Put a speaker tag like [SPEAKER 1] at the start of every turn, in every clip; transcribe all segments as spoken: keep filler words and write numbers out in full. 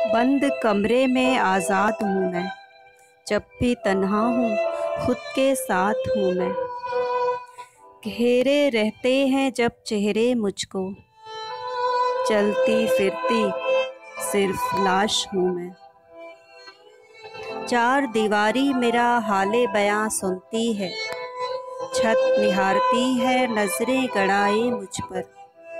[SPEAKER 1] बंद कमरे में आज़ाद हूँ मैं, जब भी तन्हा हूँ खुद के साथ हूँ मैं। घेरे रहते हैं जब चेहरे मुझको, चलती फिरती सिर्फ लाश हूँ मैं। चार दीवारी मेरा हाले बयां सुनती है, छत निहारती है नजरें गड़ाए मुझ पर।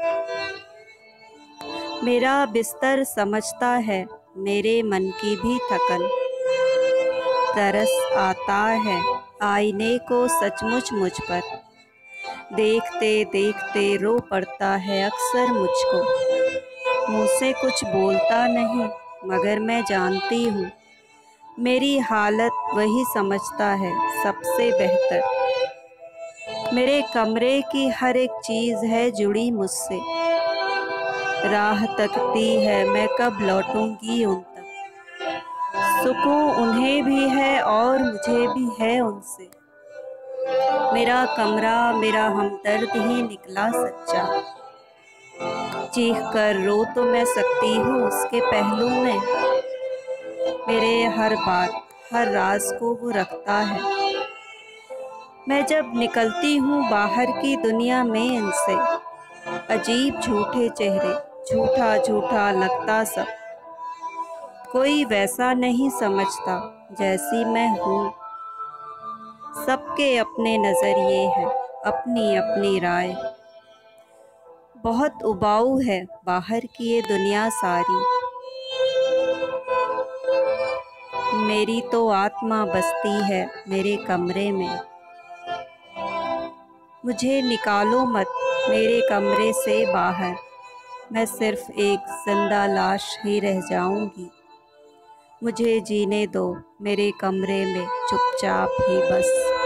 [SPEAKER 1] मेरा बिस्तर समझता है मेरे मन की भी थकन, तरस आता है आईने को सचमुच मुझ पर। देखते देखते रो पड़ता है अक्सर मुझको, मुँह से कुछ बोलता नहीं मगर मैं जानती हूँ मेरी हालत वही समझता है सबसे बेहतर। मेरे कमरे की हर एक चीज़ है जुड़ी मुझसे, राह तकती है मैं कब लौटूंगी उन तक। सुकून उन्हें भी है और मुझे भी है उनसे। मेरा कमरा मेरा हमदर्द ही निकला सच्चा, चीख कर रो तो मैं सकती हूँ उसके पहलू में। मेरे हर बात हर राज को वो रखता है। मैं जब निकलती हूँ बाहर की दुनिया में इनसे, अजीब झूठे चेहरे, झूठा झूठा लगता सब। कोई वैसा नहीं समझता जैसी मैं हूँ। सबके अपने नज़रिए हैं, अपनी अपनी राय। बहुत उबाऊ है बाहर की ये दुनिया सारी, मेरी तो आत्मा बसती है मेरे कमरे में। मुझे निकालो मत मेरे कमरे से बाहर, मैं सिर्फ एक जिंदा लाश ही रह जाऊंगी। मुझे जीने दो मेरे कमरे में चुपचाप ही बस।